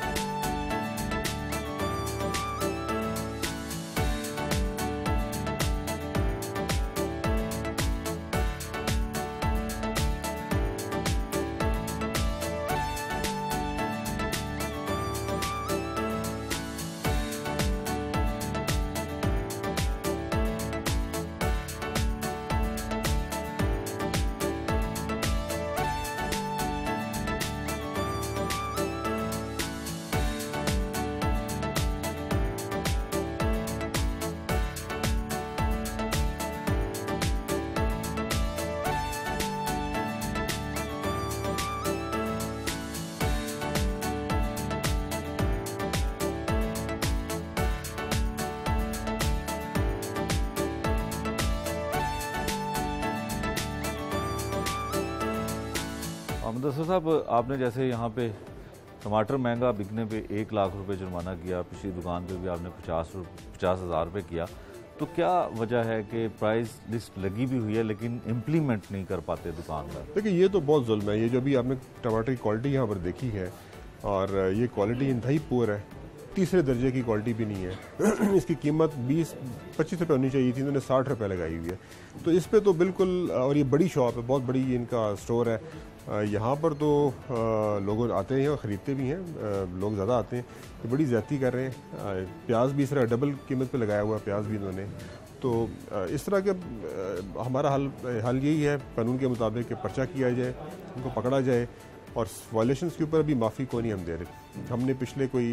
C: मुदस्सिर साहब, आपने जैसे यहाँ पे टमाटर महंगा बिकने पे 1 लाख रुपए जुर्माना किया, पिछली दुकान पे भी आपने 50,000 रुपये किया, तो क्या वजह है कि प्राइस लिस्ट लगी भी हुई है लेकिन इम्प्लीमेंट नहीं कर पाते दुकानदार?
B: देखिए ये तो बहुत जुल्म है। ये जो भी आपने टमाटर की क्वालिटी यहाँ पर देखी है, और ये क्वालिटी इंतहाई पुअर है, तीसरे दर्जे की क्वालिटी भी नहीं है। इसकी कीमत 20-25 रुपये होनी चाहिए थी, इन्होंने 60 रुपये लगाई हुई है। तो इस पर तो बिल्कुल, और ये बड़ी शॉप है, बहुत बड़ी इनका स्टोर है, यहाँ पर तो लोग आते हैं और ख़रीदते भी हैं, लोग ज़्यादा आते हैं। तो बड़ी ज़्यादती कर रहे हैं। प्याज भी इस तरह डबल कीमत पे लगाया हुआ है, प्याज भी इन्होंने। तो इस तरह के हमारा हल यही है कानून के मुताबिक कि पर्चा किया जाए, उनको पकड़ा जाए, और वायलेशंस के ऊपर अभी माफ़ी को नहीं हम दे रहे। हमने पिछले कोई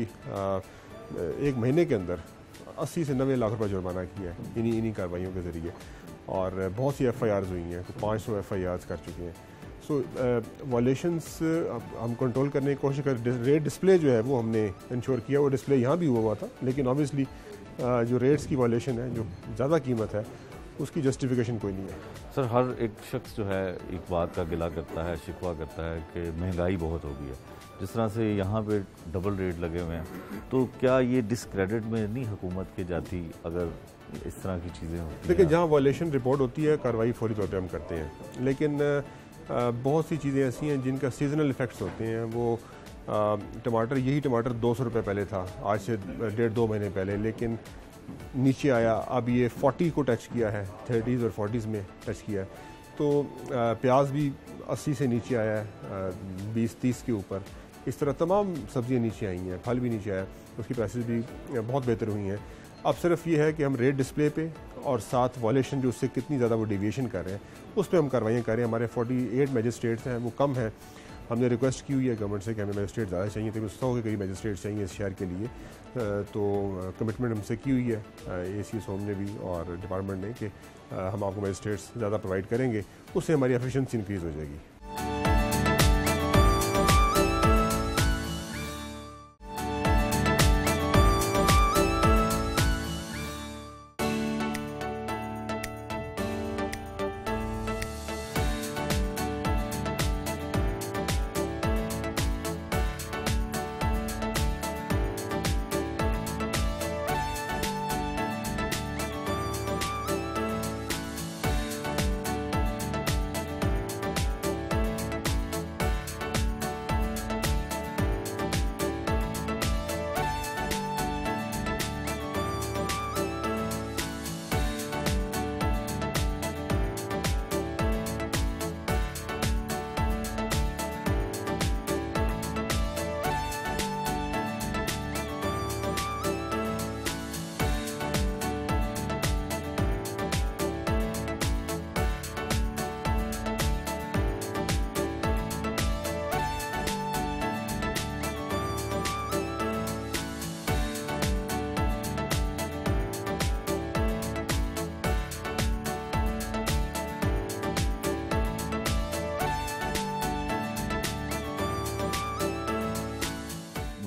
B: 1 महीने के अंदर 80 से 90 लाख रुपये जुर्माना किया है इन्हीं कार्रवाइयों के ज़रिए, और बहुत सी FIRs हुई हैं, तो 500 FIRs कर चुके हैं। सो वायलेशंस हम कंट्रोल करने की कोशिश कर। रेट डिस्प्ले जो है वो हमने इंश्योर किया, वो डिस्प्ले यहाँ भी हुआ था, लेकिन ऑब्वियसली जो रेट्स की वायलेशन है, जो ज़्यादा कीमत है, उसकी जस्टिफिकेशन कोई नहीं है।
C: सर हर एक शख्स जो है एक बात का गिला करता है, शिकवा करता है कि महंगाई बहुत हो गई है। जिस तरह से यहाँ पे डबल रेट लगे हुए हैं, तो क्या ये डिस्क्रेडिट में नहीं हुकूमत के जाती अगर इस तरह की चीज़ें होती हैं?
B: देखिए, जहाँ वायलेशन रिपोर्ट होती है, कार्रवाई फौरी तौर पर हम करते हैं, लेकिन बहुत सी चीज़ें ऐसी हैं जिनका सीजनल इफ़ेक्ट्स होते हैं। वो टमाटर, यही टमाटर 200 रुपये पहले था, आज से 1.5-2 महीने पहले, लेकिन नीचे आया, अब ये 40 को टच किया है, 30s और 40s में टच किया है। तो प्याज भी 80 से नीचे आया है, 20-30 के ऊपर। इस तरह तमाम सब्जियां नीचे आई हैं, फल भी नीचे आया, उसकी प्राइसेस भी बहुत बेहतर हुई हैं। अब सिर्फ ये है कि हम रेट डिस्प्ले पे और साथ वायलेशन जो उससे कितनी ज़्यादा वो डेविएशन कर रहे हैं, उस पर हम कार्रवाइयाँ करें। हमारे 48 मजिस्ट्रेट्स हैं, वो कम हैं। हमने रिक्वेस्ट की हुई है गवर्नमेंट से कि हमें मजिस्ट्रेट ज़्यादा चाहिए, तकरीबन 100 के करीब मजिस्ट्रेट चाहिए इस शहर के लिए। तो कमिटमेंट हमसे की हुई है ACS होम ने भी और डिपार्टमेंट ने कि हम आपको मजिस्ट्रेट्स ज़्यादा प्रोवाइड करेंगे, उससे हमारी एफिशिएंसी इंक्रीज़ हो जाएगी।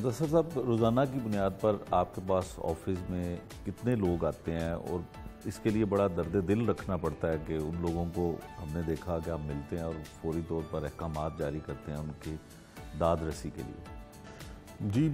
C: मुदस्सर साहब, रोज़ाना की बुनियाद पर आपके पास ऑफिस में कितने लोग आते हैं, और इसके लिए बड़ा दर्द दिल रखना पड़ता है कि उन लोगों को हमने देखा कि आप मिलते हैं और फौरी तौर पर अहकामात जारी करते हैं उनकी दाद रसी के लिए?
B: जी,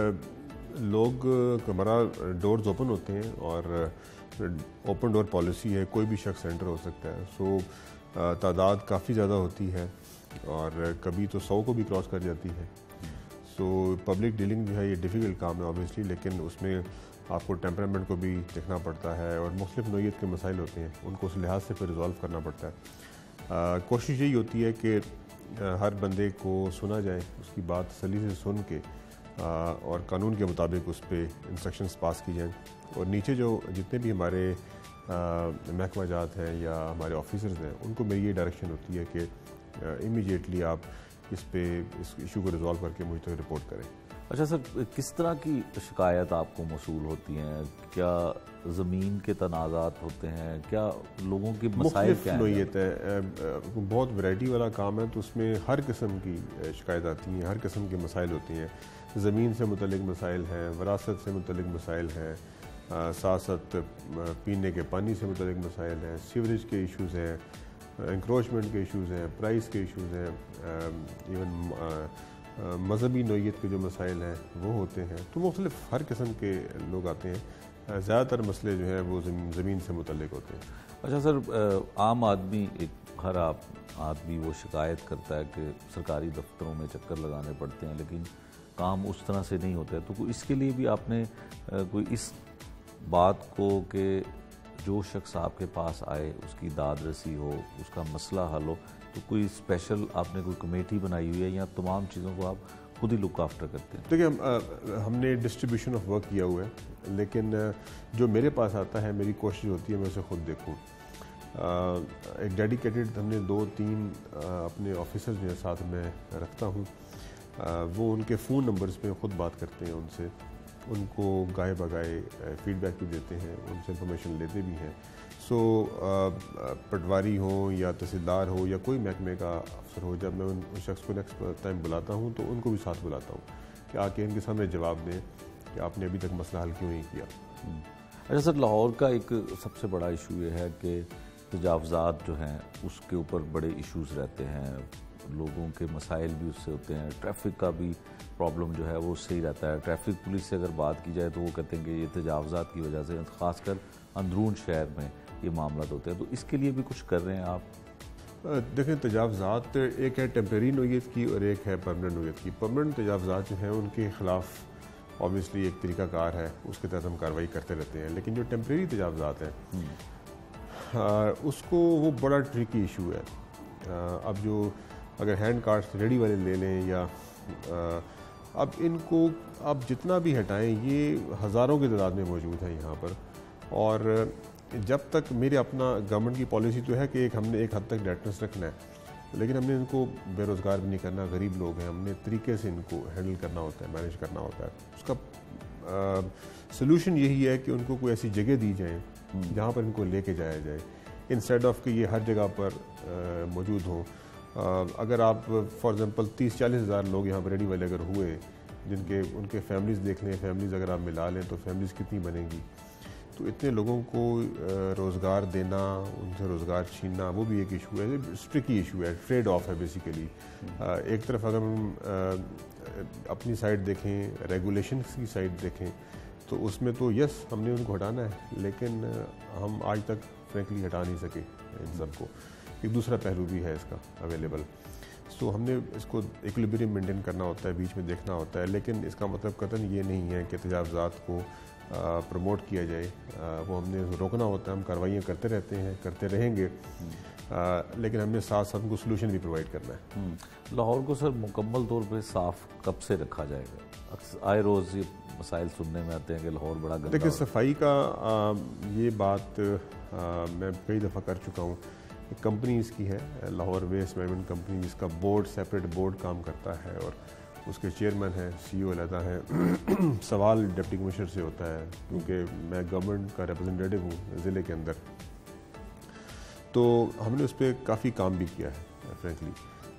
B: लोग, हमारा डोर्स ओपन होते हैं और ओपन डोर पॉलिसी है, कोई भी शख्स एंटर हो सकता है। सो तादाद काफ़ी ज़्यादा होती है और कभी तो 100 को भी क्रॉस कर जाती है। सो पब्लिक डीलिंग जो है ये डिफ़िकल्ट काम है ऑब्वियसली, लेकिन उसमें आपको टेम्परामेंट को भी देखना पड़ता है और मुख्तलिफ नौइयत के मसाइल होते हैं, उनको उस लिहाज से फिर रिजॉल्व करना पड़ता है। कोशिश यही होती है कि हर बंदे को सुना जाए, उसकी बात तसल्ली से सुन के और कानून के मुताबिक उस पर इंस्ट्रक्शंस पास की जाएँ। और नीचे जो जितने भी हमारे महकमा जात हैं या हमारे ऑफिसर्स हैं, उनको मेरी ये डायरेक्शन होती है कि इमीडिएटली आप इस इशू को रिजॉल्व करके मुझे तक रिपोर्ट करें।
C: अच्छा सर, किस तरह की शिकायत आपको मौसूल होती हैं? क्या ज़मीन के तनाज़ात होते हैं? क्या लोगों की मसाइल क्या हैं?
B: नौइयत है, बहुत वैरायटी वाला काम है, तो उसमें हर किस्म की शिकायत आती हैं, हर किस्म के मसाइल होते हैं। ज़मीन से मुतल्लिक मसाइल हैं, वरासत से मुतल्लिक मसाइल हैं, साथ साथ पीने के पानी से मुतल्लिक मसाइल हैं, सीवरेज के इशूज़ हैं, इंक्रोचमेंट के इशूज़ हैं, प्राइस के इशूज़ हैं, इवन मजहबी नौइयत के जो मसाइल हैं वो होते हैं। तो मुख्तलिफ हर किस्म के लोग आते हैं। ज़्यादातर मसले जो हैं वो ज़मीन से मुतल्लिक होते हैं।
C: अच्छा सर, आम आदमी, हर आदमी वो शिकायत करता है कि सरकारी दफ्तरों में चक्कर लगाने पड़ते हैं लेकिन काम उस तरह से नहीं होता है, तो इसके लिए भी आपने कोई इस बात को कि जो शख्स आपके पास आए उसकी दाद रसी हो, उसका मसला हल हो, तो कोई स्पेशल आपने कोई कमेटी बनाई हुई है या तमाम चीज़ों को आप खुद ही लुक आफ्टर करते हैं?
B: देखिए, हमने डिस्ट्रीब्यूशन ऑफ वर्क किया हुआ है, लेकिन जो मेरे पास आता है मेरी कोशिश होती है मैं उसे खुद देखूँ। एक डेडिकेटेड हमने 2-3 अपने ऑफिसर्स जो है साथ में रखता हूँ, वो उनके फ़ोन नंबर्स पे ख़ुद बात करते हैं उनसे, उनको गाए बगाए फीडबैक भी देते हैं, उनसे इंफॉर्मेशन लेते भी हैं। सो पटवारी हो या तहसीलदार हो या कोई महकमे का अफसर हो, जब मैं उन शख्स को नेक्स्ट टाइम बुलाता हूँ तो उनको भी साथ बुलाता हूँ कि आके इनके सामने जवाब दें कि आपने अभी तक मसला हल क्यों नहीं किया।
C: अच्छा सर, लाहौर का एक सबसे बड़ा इशू ये है कि तजावज़ात जो हैं उसके ऊपर बड़े इश्यूज़ रहते हैं, लोगों के मसाइल भी उससे होते हैं, ट्रैफिक का भी प्रॉब्लम जो है वो उससे ही रहता है। ट्रैफिक पुलिस से अगर बात की जाए तो वो कहते हैं कि ये तजावज़ात की वजह से ख़ासकर अंदरून शहर में ये मामला होते हैं, तो इसके लिए भी कुछ कर रहे हैं आप?
B: देखें, तजावज़ात एक है टेम्परेरी नौइयत की और एक है परमानेंट नौइयत की। परमानेंट तजावज़ात जो हैं उनके ख़िलाफ़ ऑब्वियसली एक तरीक़ाकार है, उसके तहत हम कार्रवाई करते रहते हैं। लेकिन जो टेम्परेरी तजावज़ात हैं उसको वो बड़ा ट्रिकी इशू है। अब जो अगर हैंड कार्ड्स रेडी वाले ले लें या अब इनको आप जितना भी हटाएं, ये हज़ारों की तादाद में मौजूद हैं यहाँ पर। और जब तक मेरे अपना गवर्नमेंट की पॉलिसी तो है कि हमने एक हद तक डेटनेस रखना है, लेकिन हमने इनको बेरोज़गार भी नहीं करना, गरीब लोग हैं, हमने तरीके से इनको हैंडल करना होता है, मैनेज करना होता है। उसका सलूशन यही है कि उनको कोई ऐसी जगह दी जाए जहाँ पर इनको लेके जाया जाए, इंस्टेड ऑफ कि ये हर जगह पर मौजूद हों। अगर आप फॉर एग्ज़ाम्पल 30-40 हज़ार लोग यहाँ पर रेडी वाले अगर हुए, जिनके उनके फैमिलीज़ देख लें, फैमिलीज़ अगर आप मिला लें तो फैमिलीज़ कितनी बनेंगी। तो इतने लोगों को रोज़गार देना, उनसे रोज़गार छीनना, वो भी एक इशू है, स्ट्रिकी इशू है, ट्रेड ऑफ है बेसिकली। एक तरफ अगर हम अपनी साइड देखें, रेगुलेशन की साइड देखें, तो उसमें तो यस हमने उनको हटाना है, लेकिन हम आज तक फ्रेंकली हटा नहीं सके इन सबको। एक दूसरा पहलू भी है इसका अवेलेबल। सो हमने इसको इक्विलिब्रियम मेंटेन करना होता है, बीच में देखना होता है, लेकिन इसका मतलब कतन ये नहीं है कि तजावज़ात को प्रमोट किया जाए, वो हमने रोकना होता है। हम कार्रवाइयाँ करते रहते हैं, करते रहेंगे, लेकिन हमने साथ साथ उनको सोल्यूशन भी प्रोवाइड करना है।
C: लाहौर को सर मुकम्मल तौर पे साफ़ कब से रखा जाएगा? आए रोज़ ये मसाइल सुनने में आते हैं कि लाहौर बड़ा गंदा।
B: देखिए, सफाई का ये बात मैं कई दफ़ा कर चुका हूँ। एक कंपनी इसकी है लाहौर वेस्ट मैनेजमेंट कंपनी, जिसका बोर्ड सेपरेट बोर्ड काम करता है और उसके चेयरमैन हैं, CEO अलहदा हैं। सवाल डिप्टी कमिश्नर से होता है क्योंकि मैं गवर्नमेंट का रिप्रेजेंटेटिव हूँ ज़िले के अंदर, तो हमने उस पर काफ़ी काम भी किया है फ्रेंकली।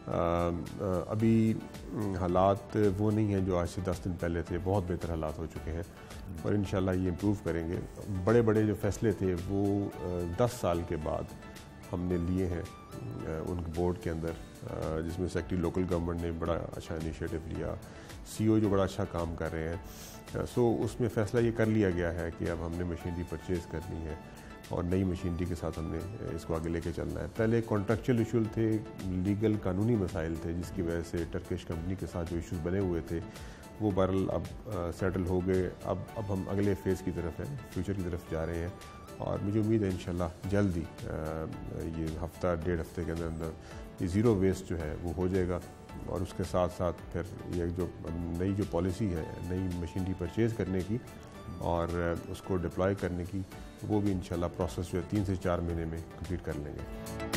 B: अभी हालात वो नहीं हैं जो आज से 10 दिन पहले थे, बहुत बेहतर हालात हो चुके हैं और इंशाल्लाह ये इम्प्रूव करेंगे। बड़े बड़े जो फैसले थे वो 10 साल के बाद हमने लिए हैं उनके बोर्ड के अंदर, जिसमें सेक्रेटरी लोकल गवर्नमेंट ने बड़ा अच्छा इनिशिएटिव लिया, सीओ जो बड़ा अच्छा काम कर रहे हैं। सो उसमें फ़ैसला ये कर लिया गया है कि अब हमने मशीनरी परचेज़ करनी है और नई मशीनरी के साथ हमने इसको आगे लेके चलना है। पहले कॉन्ट्रैक्चुअल इशूज़ थे, लीगल कानूनी मसाइल थे, जिसकी वजह से टर्किश कंपनी के साथ जो इशूज़ बने हुए थे वो बहरहाल अब सेटल हो गए। अब हम अगले फेज़ की तरफ हैं, फ्यूचर की तरफ जा रहे हैं और मुझे उम्मीद है इंशाल्लाह जल्द ही ये हफ्ता 1.5 हफ्ते के अंदर ये ज़ीरो वेस्ट जो है वो हो जाएगा और उसके साथ साथ फिर ये जो नई जो पॉलिसी है नई मशीनरी परचेज़ करने की और उसको डिप्लॉय करने की, वो भी इंशाल्लाह प्रोसेस जो है 3 से 4 महीने में कंप्लीट कर लेंगे।